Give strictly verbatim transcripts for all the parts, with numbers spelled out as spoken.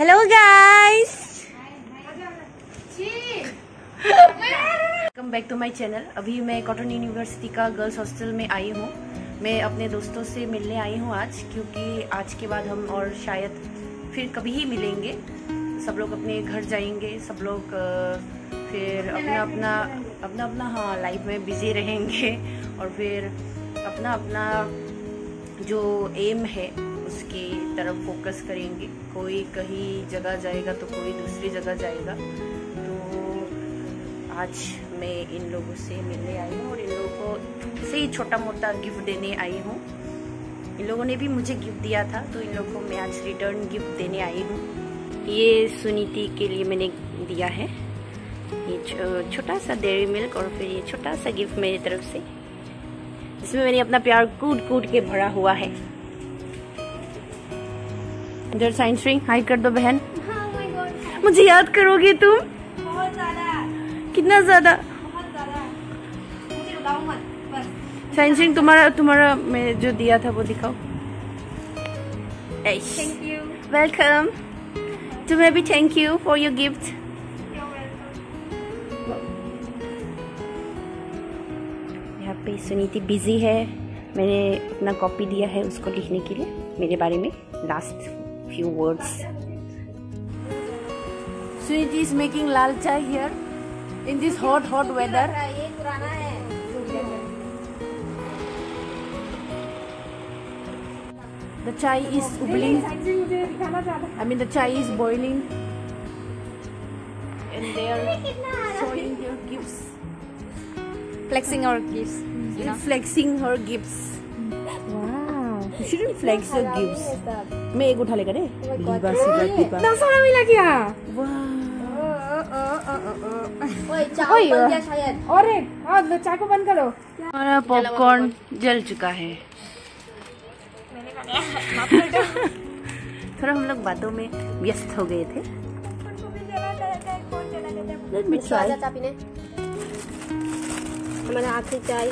Hello guys, welcome back to my channel. अभी मैं कॉटन यूनिवर्सिटी का गर्ल्स हॉस्टल में आई हूँ। मैं अपने दोस्तों से मिलने आई हूँ आज, क्योंकि आज के बाद हम और शायद फिर कभी ही मिलेंगे। सब लोग अपने घर जाएंगे, सब लोग फिर अपना अपना अपना अपना हाँ लाइफ में बिजी रहेंगे और फिर अपना अपना जो एम है उसकी तरफ फोकस करेंगे। कोई कहीं जगह जाएगा तो कोई दूसरी जगह जाएगा। तो आज मैं इन लोगों से मिलने आई हूँ और इन लोगों को से ही छोटा मोटा गिफ्ट देने आई हूँ। इन लोगों ने भी मुझे गिफ्ट दिया था, तो इन लोगों को मैं आज रिटर्न गिफ्ट देने आई हूँ। ये सुनीति के लिए मैंने दिया है, ये छोटा सा डेयरी मिल्क, और फिर ये छोटा सा गिफ्ट मेरी तरफ से, जिसमें मैंने अपना प्यार कूट कूट के भरा हुआ है। इधर साइंस रिंग हाई कर दो बहन। oh मुझे याद करोगी तुम? बहुत ज्यादा। कितना ज्यादा? बहुत ज्यादा। मुझे रुलाओ मत बस। साइंस रिंग तुम्हारा तुम्हारा मैं जो दिया था वो दिखाओ। Thank you. वेलकम। तुम्हें भी thank you for your gift. यहाँ पे सुनीति बिजी है। मैंने अपना कॉपी दिया है उसको लिखने के लिए मेरे बारे में, last few words. Suniti is making lal chai here in this hot hot weather. ये पुराना है। The chai is ubbling. I mean the chai is boiling, and they are showing their gifts, Flexing our gifts. You know? flexing her gifts. You shouldn't flex your gifts. मैं एक उठा लेकर इतना सारा मिला क्या? ओए चाय बन गया शायद। और एक हाँ चाय को बंद करो। हमारा पॉपकॉर्न जल चुका है। थोड़ा हम लोग बातों में व्यस्त हो गए थे। Let me try. हमारा आखिरी चाय।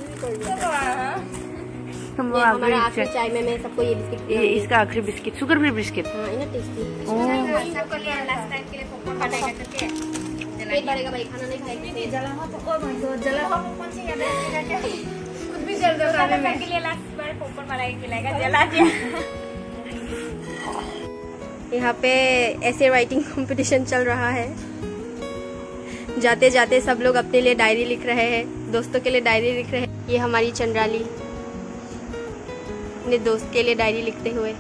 हम ये हमारा आखिरी चाय में मैं सबको ये बिस्किट, ये इसका आखिरी बिस्किट, शुगर फ्री बिस्किट। हाँ इन्हें टेस्टी। सबको लिए लास्ट टाइम के लिए पॉपकॉर्न काटेगा करके पेट भरेगा भाई, खाना नहीं खाएंगे। जला हो तो और भाई जला हो कौन सी याद है क्या? खुद भी जल दो खाने में के लिए लास्ट बार पॉपकॉर्न वाला एक खिलाएगा, जला दिया। यहाँ पे ऐसे राइटिंग कंपटीशन चल रहा है। जाते जाते सब लोग अपने लिए डायरी लिख रहे हैं, दोस्तों के लिए डायरी लिख रहे हैं। ये हमारी चंद्राली अपने दोस्त के लिए डायरी लिखते हुए।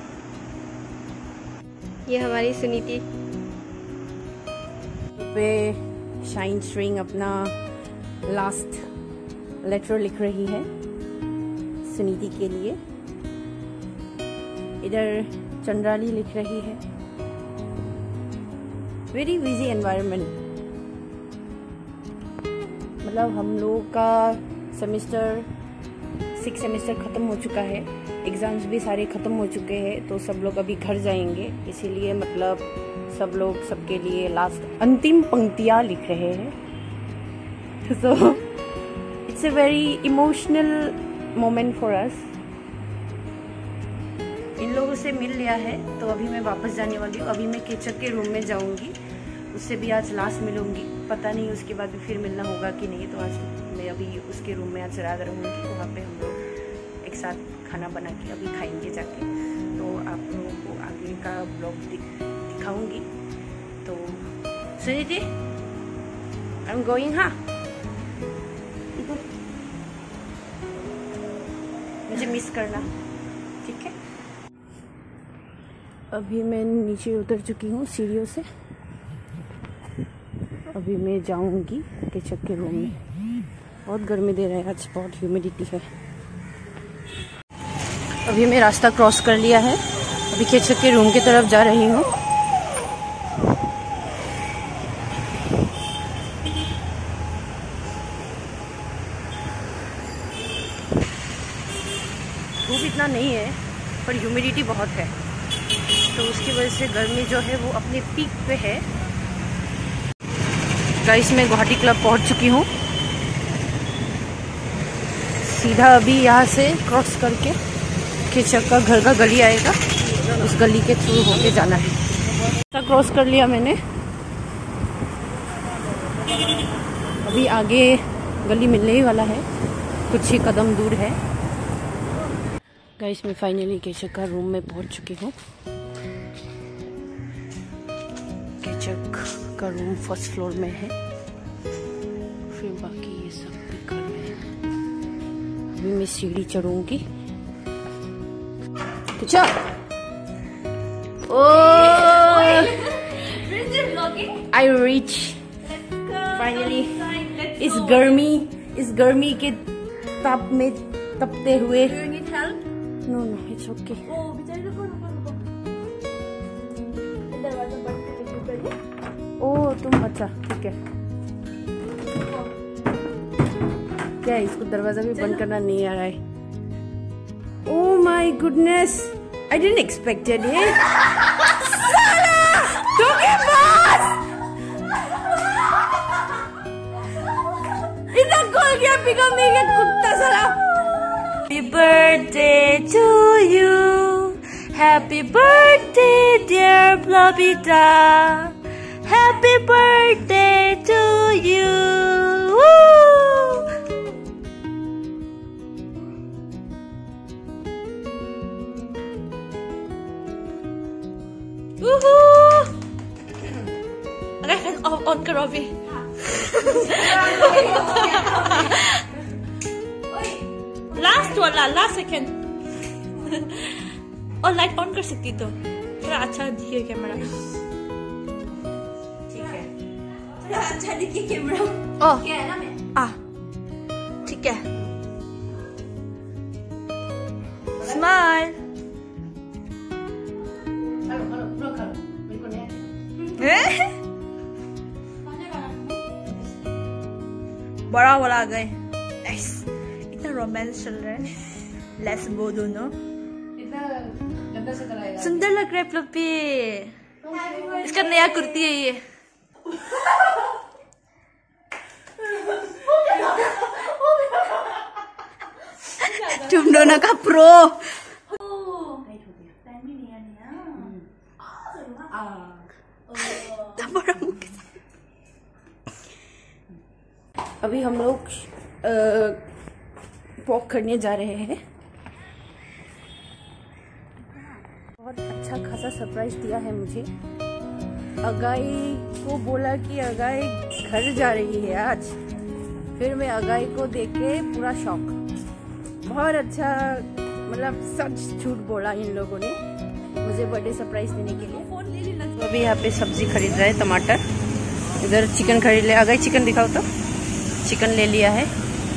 ये हमारी सुनीति पे शाइन स्ट्रिंग अपना लास्ट लेटर लिख रही है सुनीति के लिए। इधर चंद्राली लिख रही है। Very busy environment. मतलब हम लोग का सेमेस्टर सिक्स सेमेस्टर ख़त्म हो चुका है, एग्ज़ाम्स भी सारे ख़त्म हो चुके हैं, तो सब लोग अभी घर जाएंगे। इसीलिए मतलब सब लोग सबके लिए लास्ट अंतिम पंक्तियाँ लिख रहे हैं। So it's a very emotional moment for us. इन लोगों से मिल लिया है तो अभी मैं वापस जाने वाली हूँ। अभी मैं केचक के रूम में जाऊँगी, उससे भी आज लास्ट मिलूँगी। पता नहीं उसके बाद भी फिर मिलना होगा कि नहीं। तो आज मैं अभी उसके रूम में आज रात रहूँगी। वहाँ पे हम लोग एक साथ खाना बना के अभी खाएंगे जाके। तो आप लोगों को आगे का ब्लॉग दिखाऊंगी। तो सुनीति, आई एम गोइंग। हाँ मुझे मिस करना, ठीक है? अभी मैं नीचे उतर चुकी हूँ सीढ़ियों से। अभी मैं जाऊंगी केचक के रूम में। बहुत गर्मी दे रहा है आज, बहुत ह्यूमिडिटी है। अभी मैं रास्ता क्रॉस कर लिया है। अभी केचक के रूम की तरफ जा रही हूँ। धूप इतना नहीं है पर ह्यूमिडिटी बहुत है, तो उसकी वजह से गर्मी जो है वो अपने पीक पे है। गाइस मैं गुवाहाटी क्लब पहुंच चुकी हूँ। सीधा अभी यहाँ से क्रॉस करके केचक का घर का गली आएगा, उस गली के थ्रू होके जाना है। क्रॉस कर लिया मैंने। अभी आगे गली मिलने ही वाला है, कुछ ही कदम दूर है। गाइस मैं फाइनली केचक का रूम में पहुंच चुकी हूँ। केचक का रूम फर्स्ट फ्लोर में है, फिर बाकी ये सब भी घर में है। अभी मैं सीढ़ी चढ़ूंगी। केचक आई रीच फाइनली। इस गर्मी इस गर्मी के ताप में तपते हुए। No no it's okay. ओ तुम अच्छा ठीक है। क्या इसको दरवाजा भी बंद करना नहीं आ रहा है? Oh my goodness, I didn't expected it. साला धोखेबाज, इतना खोल गया पिकअप नहीं गया कुत्ता साला। Happy birthday to you, happy birthday dear Blobita, happy birthday to you. Woo! Woohoo! अरे ऑन ऑन करो अभी। लास्ट वाला लास्ट सेकेंड। और लाइट ऑन कर सकती तो थोड़ा अच्छा दिखे कैमरा। ठीक है थोड़ा अच्छा दिखे कैमरा। ओह क्या है ना मैं आ ठीक है। स्माइल। बड़ा वाला आ गए। इतना रोमांस चल रहा है। लेट्स गो दोनों। इतना गंदा से कराएगा। सुंदर लग रहा है फ्लफी। इसका नया कुर्ती है ये। तुम दोनों का प्रो। अभी हम लोग वॉक करने जा रहे हैं। बहुत अच्छा खासा सरप्राइज दिया है मुझे। अगाई को बोला कि अगाई घर जा रही है आज। फिर मैं अगाई को देख के पूरा शॉक। बहुत अच्छा, मतलब सच झूठ बोला इन लोगों ने मुझे बर्थडे सरप्राइज देने के लिए। तो अभी यहाँ पे सब्जी खरीद रहे हैं, टमाटर। इधर चिकन खरीद ले। अगाई चिकन दिखाओ तो। चिकन ले लिया है।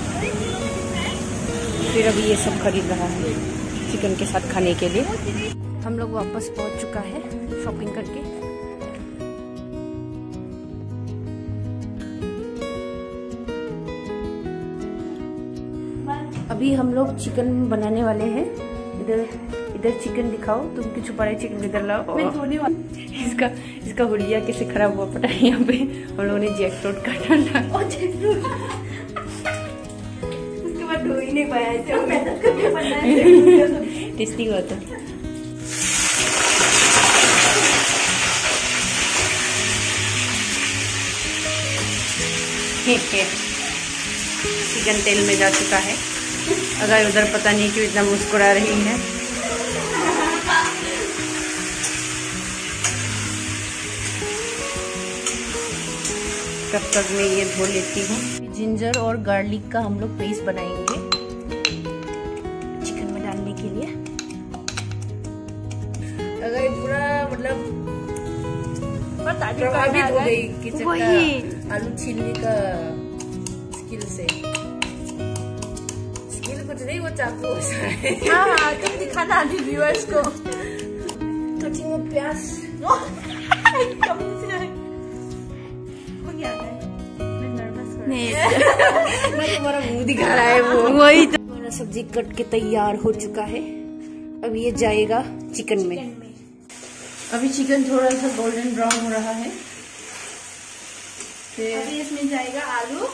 फिर अभी ये सब खरीद रहा है चिकन के साथ खाने के लिए। हम लोग वापस पहुंच चुका है शॉपिंग करके। अभी हम लोग चिकन बनाने वाले हैं। इधर इधर चिकन दिखाओ। तुम क्यों छुपा रहे? चिकन इधर लाओ। मैं धोने वाली। इसका इसका हुलिया कैसे खराब हुआ पता है। यहाँ पे हम लोगों ने जैक फ्रूट काटा था। उसके बाद धो ही नहीं पाया। ऐसे मेहनत करके बनाया। टेस्टी हुआ था। चिकन तेल में जा चुका है। अगर उधर पता नहीं क्यों इतना मुस्कुरा रही है। तब तक मैं ये धो लेती हूँ। जिंजर और गार्लिक का हम लोग पेस्ट बनाएंगे चिकन में डालने के लिए। अगर पूरा मतलब प्रभावित हो गई किचन का आलू छीलने का स्किल से। स्किल कुछ नहीं, वो चाकू है। हाँ हाँ तुम दिखाना अभी व्यूअर्स को। कटिंग में प्याज। तुम्हारा मुंह दिखा रहा है वो। वही तो। हमारा सब्जी कट के तैयार हो चुका है। अब ये जाएगा चिकन में। अभी चिकन थोड़ा सा गोल्डन ब्राउन हो रहा है। फिर अभी इसमें जाएगा आलू।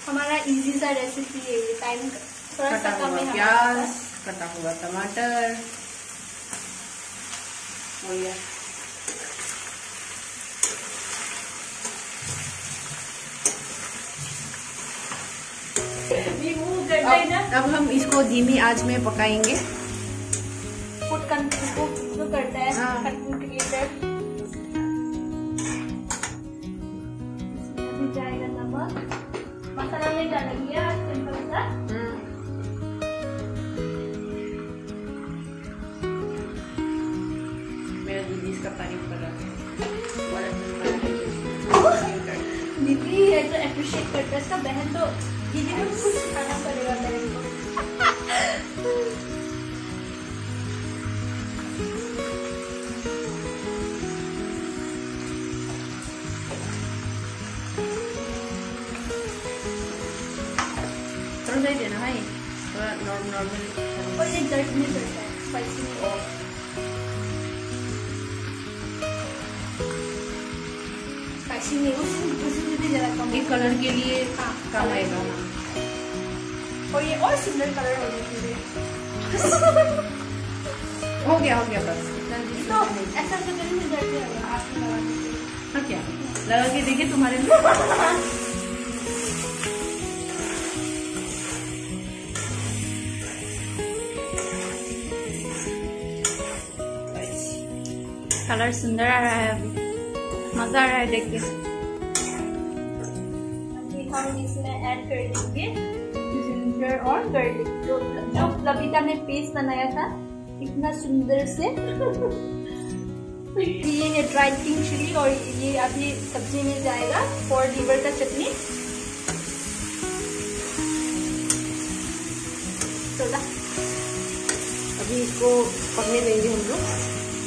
हमारा इजी सा रेसिपी है ये, टाइम थोड़ा सा कम है। प्याज, कटा हुआ टमाटर और ये अब, अब हम इसको धीमी आंच में पकाएंगे। फूड कंट्रोल करता है। हाँ। जाएगा नमक, मसाला नहीं डालेंगे, सिंपल सा। मेरा दीदी इसका तारीफ कर रहा है। दीदी है तो अप्रिशिएट करता है, इसका बहन तो दीदी को कुछ सिखाना पड़ेगा बहन को। थोड़ा सा ही देना भाई, थोड़ा नॉर्मल नॉर्मल। और ये दर्द नहीं करता है, स्पाइसी नहीं। स्पाइसी नहीं, उस उसमें भी जरा कम। ये कलर के लिए काम आएगा। और ये और सुंदर कलर होने के लिए। हो गया हो गया बस। तो ऐसा तो कहीं नहीं दर्द नहीं होगा, आप लगा दीजिए। हाँ क्या लगा के देखिए तुम्हारे लिए। कलर सुंदर आ रहा है, अभी मजा आ रहा है देख के। अभी हम इसमें ऐड कर देंगे जिंजर और गार्लिक, जो जो लविता ने पेस्ट बनाया था इतना सुंदर से। ये है ड्राई ग्रीन चिली और ये अभी सब्जी में जाएगा फॉर लीवर का चटनी। तो अभी इसको पकने देंगे हम लोग,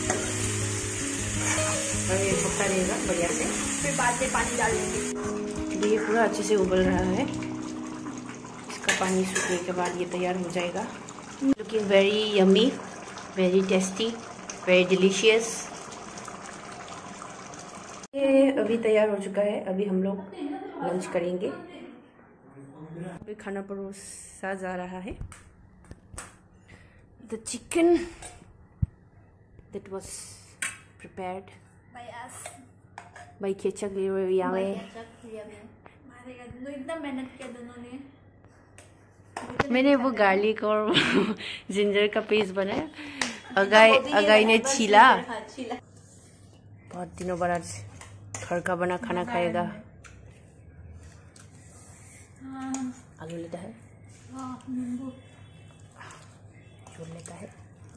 ये पकता रहेगा बढ़िया से। फिर बाद में पानी डाल देंगे। ये पूरा अच्छे से उबल रहा है, इसका पानी सूखने के बाद ये तैयार हो जाएगा। Looking very yummy, very tasty, very delicious. ये अभी तैयार हो चुका है, अभी हम लोग लंच करेंगे। अभी खाना परोसा जा रहा है। The chicken that was prepared by us, by Ketchup Yame। इतना मेहनत किया दोनों ने। मैंने वो गार्लिक और जिंजर का पेस्ट बनाया, अगाई अगाई ने छीला। बहुत दिनों बाद आज घर का बना खाना खाएगा। आलू लेता है, झोल लेता है,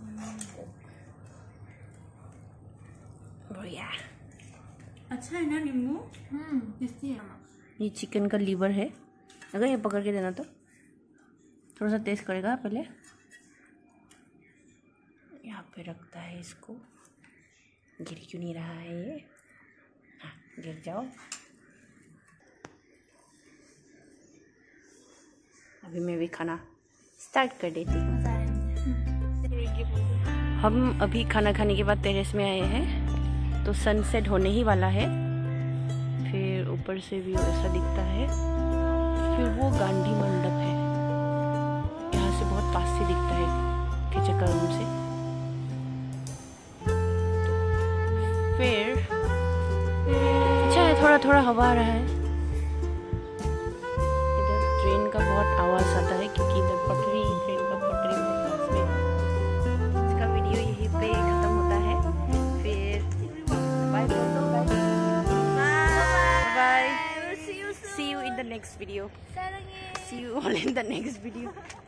बढ़िया। अच्छा है ना नींबू? हम्म, ये चिकन का लीवर है, अगर ये पकड़ के देना तो थोड़ा सा टेस्ट करेगा। पहले यहाँ पे रखता है इसको, गिर क्यों नहीं रहा है ये? हाँ गिर जाओ। अभी मैं भी खाना स्टार्ट कर देती हूँ। हम अभी खाना खाने के बाद टेरेस में आए हैं, तो सनसेट होने ही वाला है। फिर ऊपर से भी ऐसा दिखता है। फिर वो गांधी मंडप है, यहाँ से बहुत पास से दिखता है केचका रूम से। फिर अच्छा है, थोड़ा थोड़ा हवा आ रहा है। इधर ट्रेन का बहुत आवाज़ आता है क्योंकि इधर पटरी, ट्रेन का पटरी बहुत पास में है। इसका वीडियो यहीं पे खत्म होता है। फिर bye bye, see you in the next video. See you all in the next video.